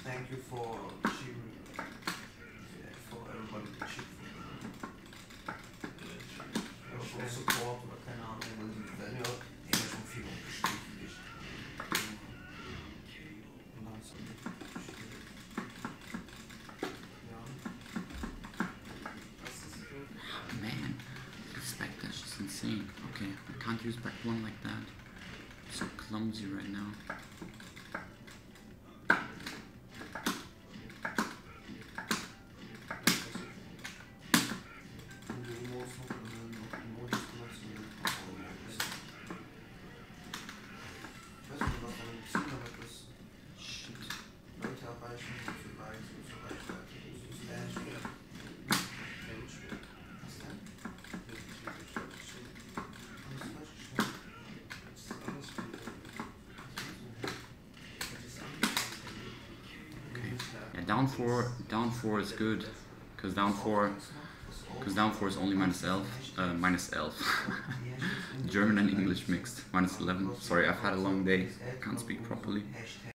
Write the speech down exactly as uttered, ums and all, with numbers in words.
Thank you for cheering, yeah, for everybody to cheer for. Ja, for support oder keine Ahnung, die werden ja immer schon viel unterstützt. Und dann so. Man, this back dash is insane. Okay, I can't use back one like that. I'm so clumsy right now. Down four, down four is good, because down four, because down four is only minus elf, uh, minus elf. German and English mixed, minus eleven. Sorry, I've had a long day, can't speak properly.